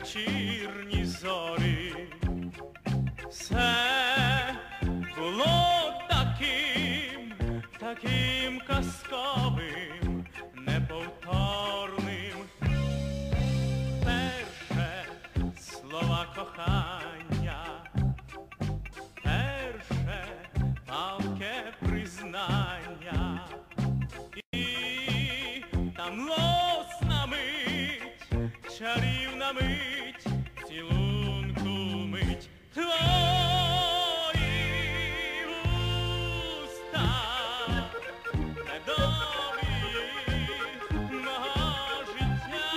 вечірні зорі. Все було таким казковим, неповторним. Перше слова кохання, перше палке признання. І та млосна мить, чарівна мить, цілунку мить. Твої уста медові мого життя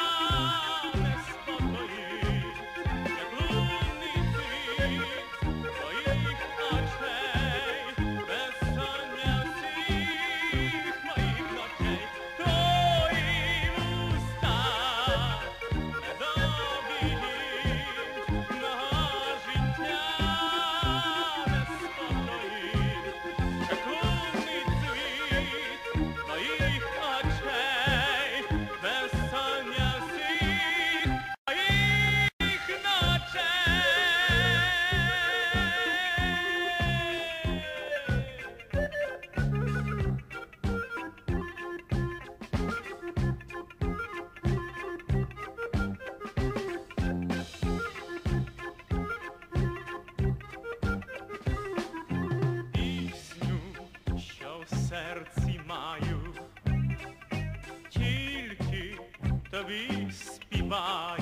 неспокої, як лунний світ твоїх очей, безсоння всіх моїх ночей. Твої уста медові мого життя неспокої, як лунний світ твоїх очей, безсоння всіх моїх ночей. Пісню, що в серці маю, тільки тобі співаю.